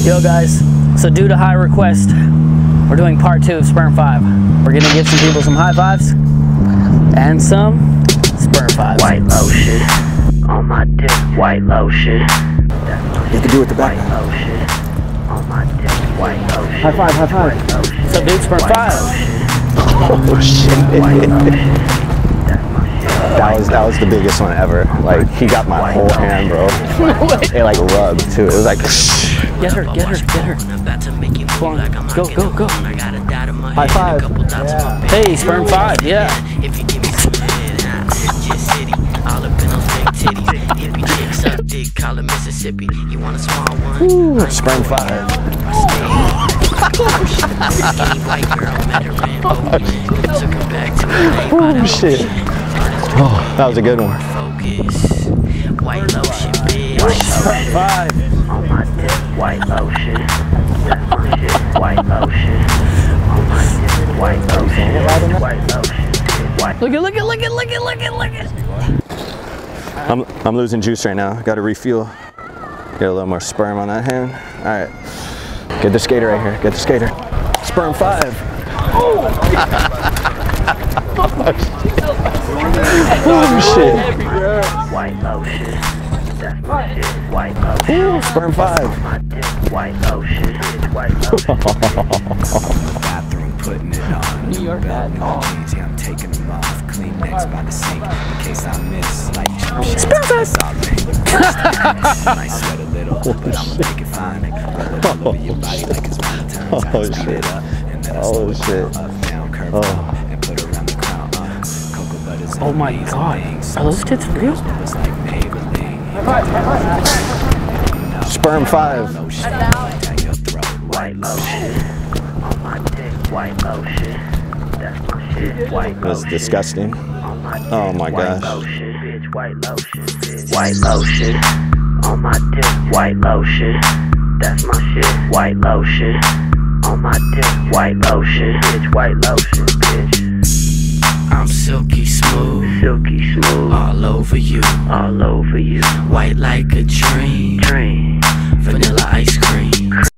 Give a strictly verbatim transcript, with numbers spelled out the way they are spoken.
Yo guys, so due to high request, we're doing part two of Sperm five. We're gonna give some people some high fives and some Sperm fives. White lotion on my dick, white lotion. You can do it the back. White lotion on my dick, white lotion. High five, high five. So dude, Sperm five. Oh shit. That was that was the biggest one ever. Like he got my whole hand, bro. It like rubbed too. It was like get her, get her, get her. Come on, go, go, go. High five. Yeah. Hey, Sperm five, yeah. If you give me some head, just city, all up in those big titties. Hippie chicks up dick, call it Mississippi. You want a small one? Ooh, Sperm five. Oh shit. Oh, that was a good one. Focus. White lotion, bitch. Sperm five. On my dick, white lotion. That's my shit, white lotion. On my dick, white lotion. White lotion. White. Look at, look at, look at, look at, look at, look at. I'm I'm losing juice right now. Got to refuel. Get a little more sperm on that hand. All right. Get the skater right here. Get the skater. Sperm five. Oh, oh shit. White lotion. That's my shit. White lotion. Ooh, Sperm five. My dick, white lotion. White lotion. Bathroom, putting it on. New York bad. Jeans, yeah, I'm taking them off. Clean next by the sink in case I miss. Like jump shit. Sperm five. Might sweat a little, but I'ma make it fine. Rub it all over your body like it's Valentine's. Oh, I speed shit. it up, and then I Oh, slow it shit. down, up, down, curve Oh. up, and put it around the crown. Uh, cocoa butters and Oh my wings, god. wings. Are those tits real? It's like Maybelline. Sperm five. Lotion, down your throat. White lotion. On my dick, white lotion. That's my shit. White That's lotion. disgusting. On my dick, Oh my white gosh. lotion. Bitch, white lotion. Bitch. White lotion. On my dick, white lotion. That's my shit. White lotion. On my dick, white lotion. Bitch, white lotion. Bitch. I'm silky smooth, Silky smooth. all over you. All over you. White like a dream, Dream. vanilla ice cream.